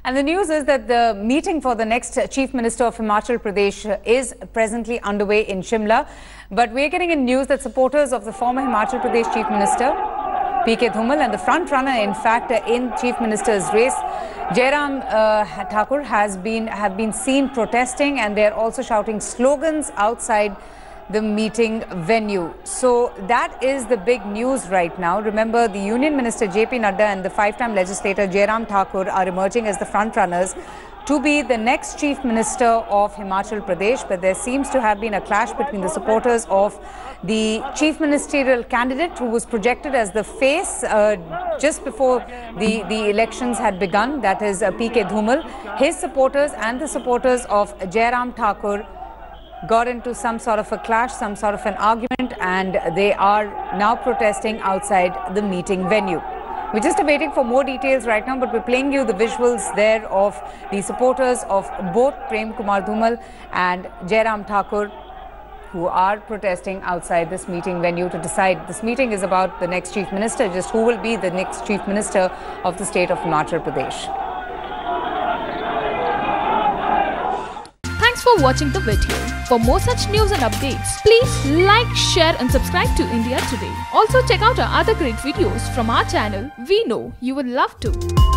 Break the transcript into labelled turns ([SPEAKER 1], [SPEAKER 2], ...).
[SPEAKER 1] And the news is that the meeting for the next Chief Minister of Himachal Pradesh is presently underway in Shimla. But we're getting in news that supporters of the former Himachal Pradesh Chief Minister, PK Dhumal, and the front runner, in fact, in Chief Minister's race, Jairam Thakur, have been seen protesting, and they're also shouting slogans outside the meeting venue. So that is the big news right now. Remember, the Union Minister JP Nadda and the five-time legislator Jairam Thakur are emerging as the front runners to be the next Chief Minister of Himachal Pradesh. But there seems to have been a clash between the supporters of the Chief Ministerial candidate, who was projected as the face just before the elections had begun, that is PK Dhumal. His supporters and the supporters of Jairam Thakur got into some sort of a clash, some sort of an argument, and they are now protesting outside the meeting venue. We're just waiting for more details right now, but we're playing you the visuals there of the supporters of both Prem Kumar Dhumal and Jairam Thakur, who are protesting outside this meeting venue to decide. This meeting is about the next Chief Minister, just who will be the next Chief Minister of the state of Himachal Pradesh.
[SPEAKER 2] Thanks for watching the video. For more such news and updates, please like, share and subscribe to India Today. Also check out our other great videos from our channel. We know you will love to.